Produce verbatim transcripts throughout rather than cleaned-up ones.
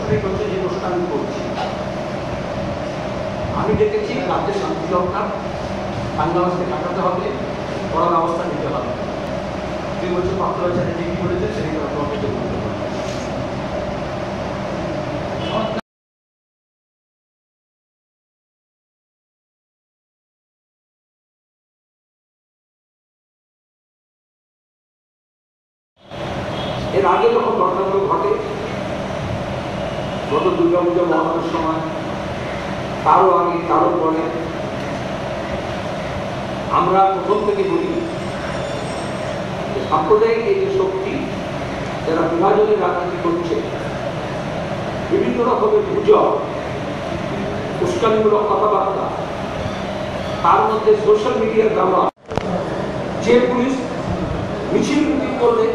প্রশ্নটাই হচ্ছে যে প্রশ্নটা আমি করছি। আমি দেখেছি রাজ্যের শান্তি দরকার, বাংলাদেশকে কাটাতে হবে, কড়া ব্যবস্থা নিতে হবে। দুই বছর প্রাপ্ত হয়েছে যে কি বলেছে সেটাকে আপনাকে বলতে পারি। এর আগে যখন ঘটনাগুলো ঘটে, গত দুর্গা পূজা মহামারীর সময়, তারও আগে তারও পরে, আমরা প্রথম থেকে বলি সাম্প্রদায়িক এই যে শক্তি যারা বিভাজনের রাজনীতি করছে, বিভিন্ন রকমের গুজব, উস্কানিমূলক কথাবার্তা, তার মধ্যে সোশ্যাল মিডিয়ার ব্যবহার, যে পুলিশ মিছিল মিটিং করলে,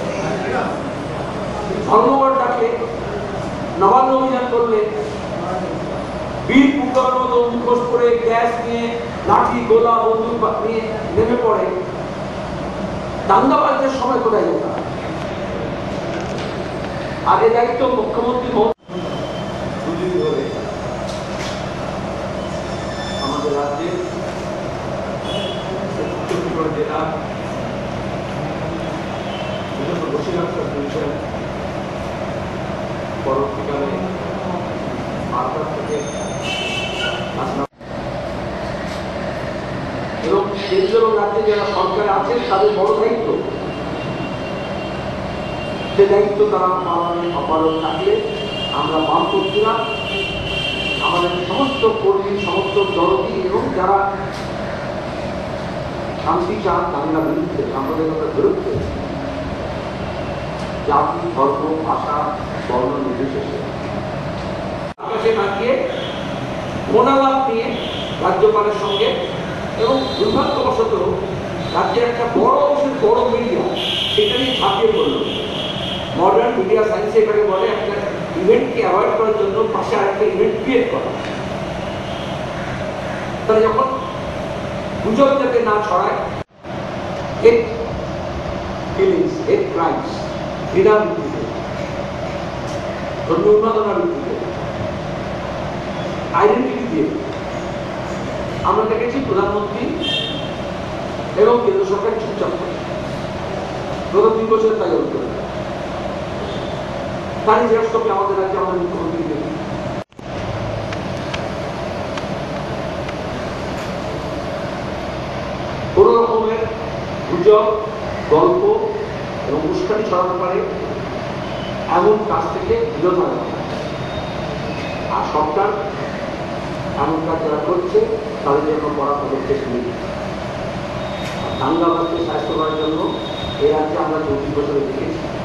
ধর্মঘট ডাকে, নবান্ন অভিযান করলে, বীর পুকার মতো মুখোশ করে গ্যাস নিয়ে, লাঠি গোলা বন্দুক নিয়ে নেমে পড়ে, দাঙ্গাবাজদের সময় কোথায় যেতাম? আর এ দায়িত্ব মুখ্যমন্ত্রী দুদিন ধরে আমাদের রাজ্যে চব্বিশগড় জেলা বিভিন্ন বসিরহাট ডিভিশন পরবর্তীকালে মালদা থেকে এবং কেন্দ্র এবং রাজ্যে যারা সরকারে আছেন তাদের বড় দায়িত্ব, সে দায়িত্ব তারা পালনে অপালন থাকলে আমরা বামপন্থীরা আমাদের সমস্ত কর্মী, সমস্ত দলটি এবং যারা শান্তি চান বাংলা বিরুদ্ধে, সাম্প্রদায়িকতার বিরুদ্ধে, জাতি, ধর্ম, ভাষা, বর্ণ নির্বিশেষে আকাশে তাকিয়ে মনোভাব নিয়ে রাজ্যপালের সঙ্গে এবং দুর্ভাগ্যবশত রাজ্যের একটা বড় অংশের বড় মিডিয়া সেটা নিয়ে ঝাঁপিয়ে পড়ল। মডার্ন মিডিয়া সায়েন্সে এটাকে বলে একটা ইভেন্টকে অ্যাভয়েড করার জন্য পাশে আরেকটা ইভেন্ট ক্রিয়েট করা। তারা যখন গুজব যাতে না ছড়ায়, হেট ফিলিংস, হেট ক্রাইমস, ঘৃণা ভিত্তিতে, ধর্মীয় উন্মাদনার ভিত্তিতে, আইডেন্টিটি দিয়ে আমরা দেখেছি প্রধানমন্ত্রী এবং কেন্দ্র সরকার চুপচাপ করে গত দুই বছর তাই করে তারই জেরক্স কপি আমাদের রাজ্যে আমাদের মুখ্যমন্ত্রী দেখি। কোন রকমের গুজব, গল্প এবং উস্কানি ছড়াতে পারে এমন কাজ থেকে বিরত থাকা, আর সরকার এমন কাজ যারা করছে তাদের জন্য কড়া পদক্ষেপ নেই। আর দাঙ্গাবাজকে সাহায্য করার জন্য এই রাজ্যে আমরা চৌত্রিশ বছরে দেখেছি